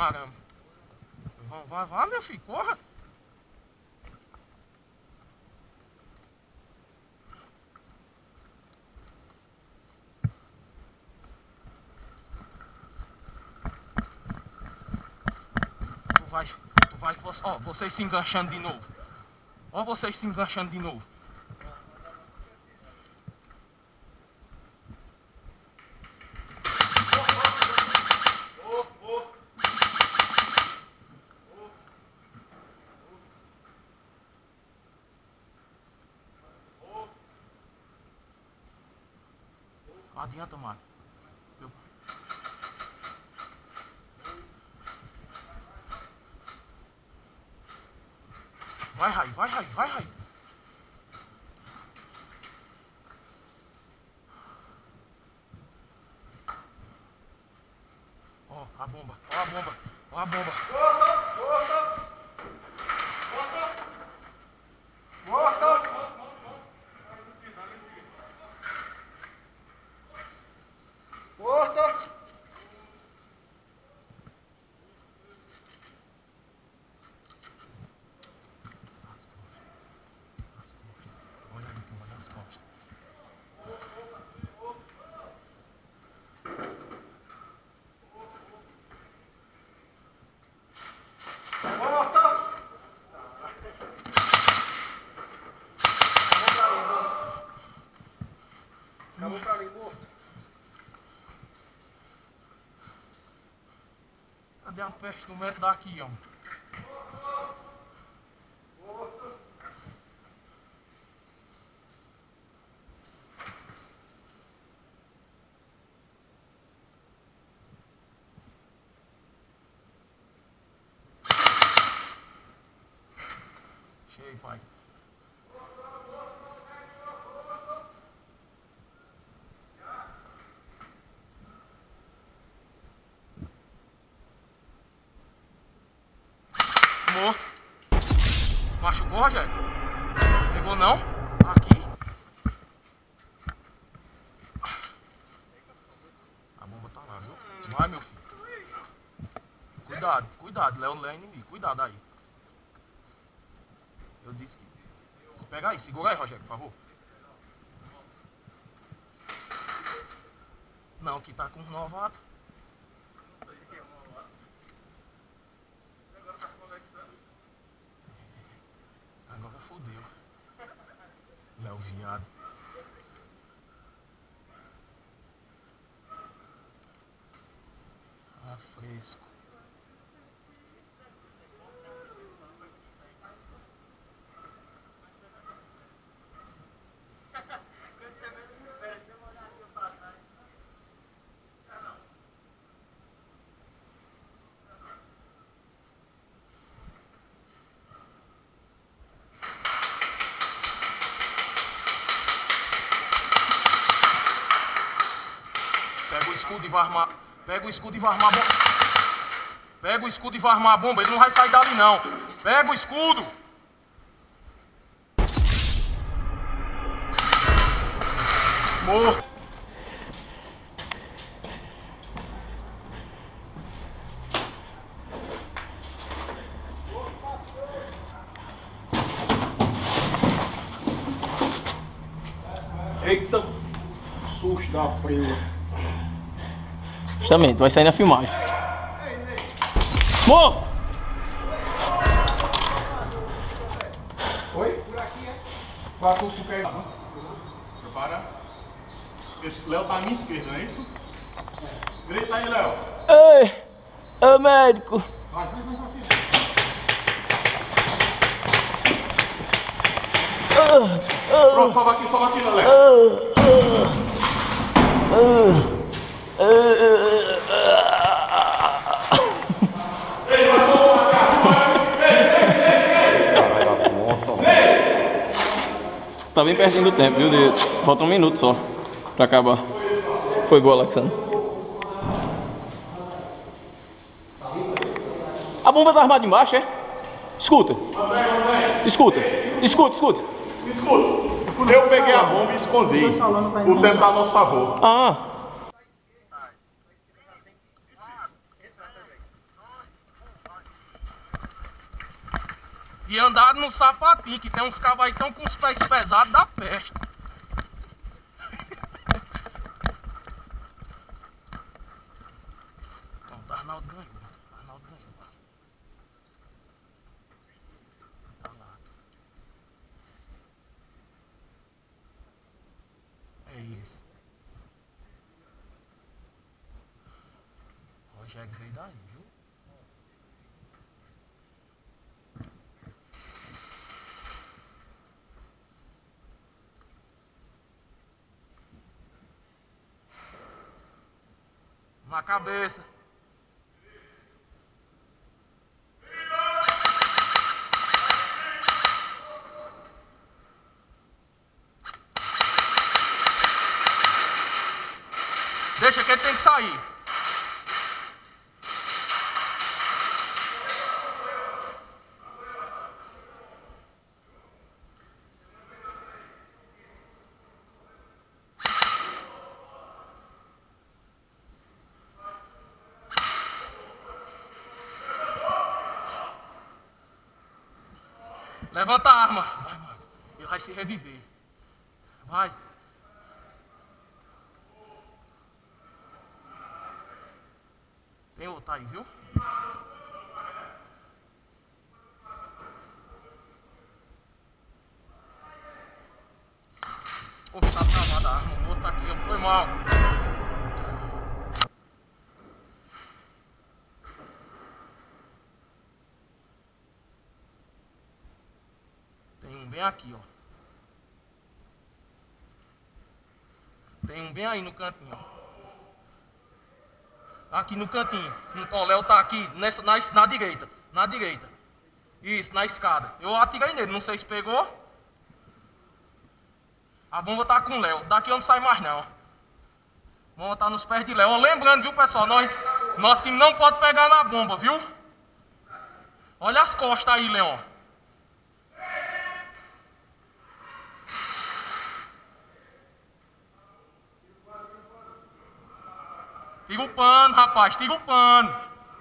Caramba. Vai, meu filho, corra. Ó, vocês se enganchando de novo. Ó, vocês se enganchando de novo. Não adianta, mano. Vai, Raí. Ó, a bomba. Acabou pra ali, morto. Cadê a peste do metro daqui, ó? Cheio, pai. Morto. Machucou, Rogério? Pegou não? Aqui. A bomba tá lá, viu? Vai, meu filho. Cuidado, Léo é inimigo. Cuidado aí. Eu disse que... Pega aí, segura aí, Rogério, por favor. Não, que tá com os novatos. Agora fodeu. Léo viado. Ah, fresco. Pega o escudo e vai armar. Pega o escudo e vai armar a bomba. Pega o escudo e vai armar a bomba. Ele não vai sair dali, não. Pega o escudo. Morto. Eita, susto da prima. Justamente, vai sair na filmagem. Morto! Oi? Por aqui, é? Passou o pé. Prepara. Léo tá à minha esquerda, não é isso? Grita aí, Léo. Ei! Ô médico! Vai. Pronto, salva aqui, Léo. Ei, vai soltar a casa. Tá bem pertinho do tempo, viu? Falta um minuto só pra acabar. Foi boa, Alexandre. A bomba tá armada embaixo, é? Escuta. Escuta. Eu peguei a bomba e escondi. O tempo tá a nosso favor. Ah. Que andaram no sapatinho, que tem uns cabos aí tão com os pés pesados da peste. Pronto, Arnaldo ganhou. Arnaldo ganhou. Tá lá. É isso. Rogério veio daí, viu? Na cabeça. Deixa que ele tem que sair. Levanta a arma. Vai, mano. Ele vai se reviver. Vai. Tem outro aí, viu? Pô, tá travada a arma. O outro tá aqui, ó. Foi mal. Tem um bem aqui, ó. Tem um bem aí no cantinho, ó. Aqui no cantinho. Ó, o Léo tá aqui na direita. Na direita. Isso, na escada. Eu atirei nele, não sei se pegou. A bomba tá com o Léo. Daqui eu não saio mais não. A bomba tá nos pés de Léo. Lembrando, viu, pessoal? Nosso time não pode pegar na bomba, viu? Olha as costas aí, Leão. Tira o pano, rapaz, tira o pano.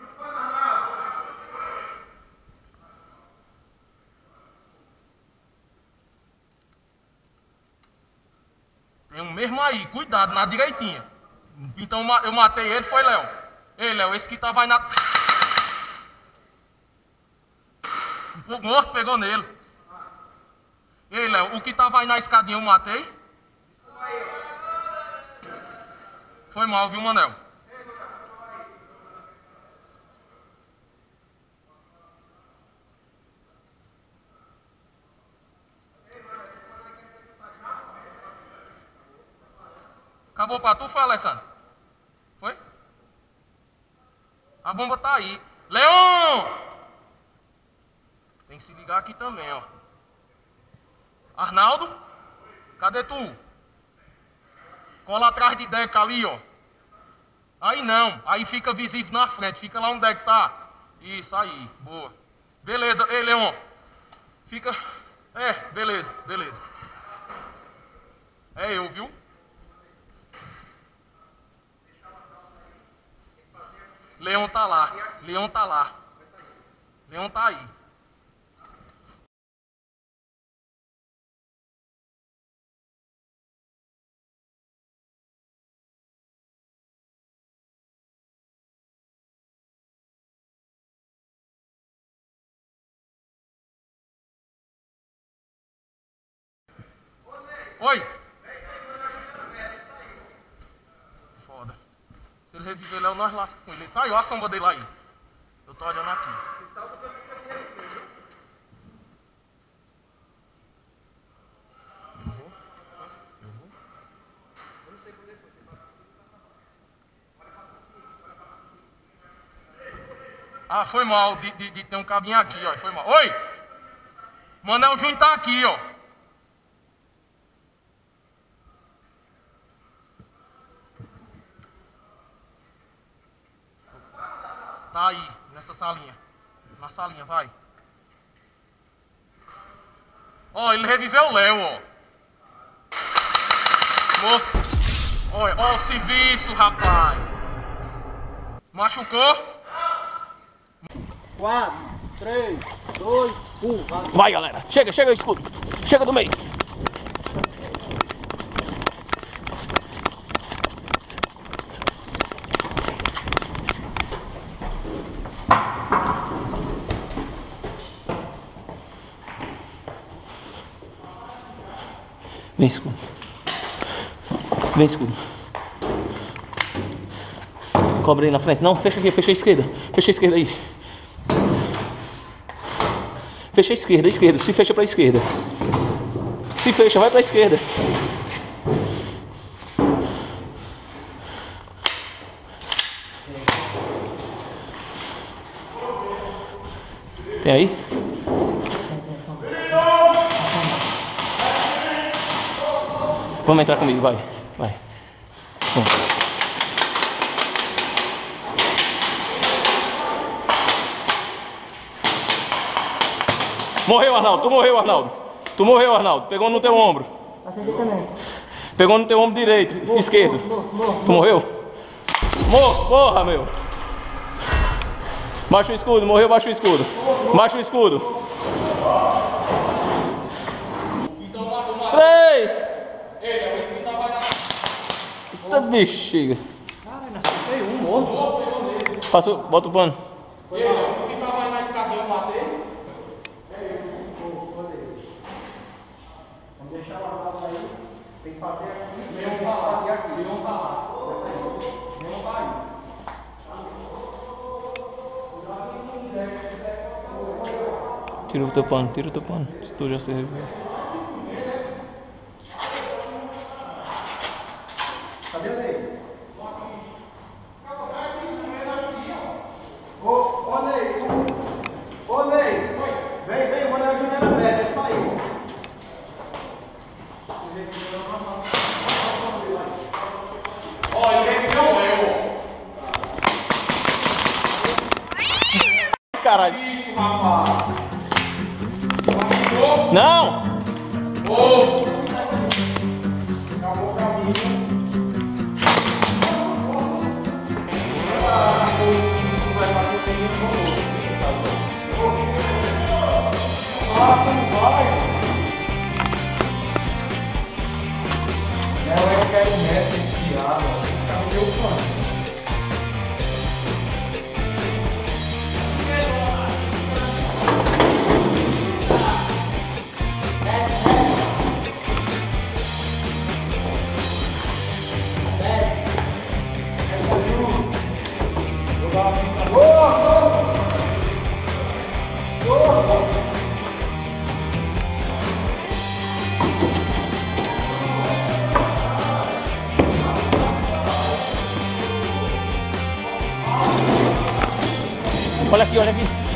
Tem um mesmo aí, cuidado, na direitinha. Então eu matei ele, foi Léo. Ei, Léo, esse que tava aí na... O morto pegou nele. Ei, Léo, o que tava aí na escadinha eu matei. Foi mal, viu, Manel? Acabou pra tu, foi, Alessandro? Foi? A bomba tá aí. Leon! Tem que se ligar aqui também, ó. Arnaldo? Cadê tu? Cola atrás de Deca ali, ó. Aí não. Aí fica visível na frente. Fica lá onde Deca tá. Isso, aí. Boa. Beleza. Ei, Leon. Fica... É, beleza, beleza. É eu, viu? Leão tá lá. Leão tá lá. Leão tá aí. Oi. Foda. Se ele reviver Léo, nós lasca com ele. Tá aí, olha a sombra dele aí. Eu tô olhando aqui. Eu vou. Ah, foi mal. De ter um cabinho aqui, ó. Foi mal. Oi! Manel Júnior tá aqui, ó. Tá aí, nessa salinha. Na salinha, vai. Ó, ele reviveu o Léo, ó. Ó o serviço, rapaz. Machucou? 4. 3, 2, 1. Vai, galera. Chega, chega, escudo. Chega do meio. Vem, escudo. Vem, escudo. Cobre aí na frente. Não, fecha aqui, fecha a esquerda. Fecha a esquerda aí. Fecha a esquerda, se fecha pra esquerda. Se fecha, vai pra esquerda. Tem aí? Vamos entrar comigo, vai. Vai. Vamos. Morreu, Arnaldo. Tu morreu, Arnaldo. Tu morreu, Arnaldo. Pegou no teu ombro. Aceitei também. Pegou no teu ombro direito, esquerdo. Tu morreu? Morra, meu. Baixa o escudo, morreu, baixa o escudo. Baixa o escudo. 3. Eita bexiga. Caralho, acertei um morto. Passou, bota o pano. Vamos deixar ela aí. Tem que fazer aqui. Leão tá lá. E aqui. Leão tá lá. Leão tá aí. Tira o teu pano, tira o teu pano. Se tu já se reviu. Cadê o Ney? Ô, Ney. Ô, Ney. Vem, o Manuel Júnior era aberto, ele saiu. Ó, ele não é, ó. Caralho. Isso, rapaz. Não! Ô! Eu quero mestre enfiado. Cadê o plano? Olha aqui, olha aqui.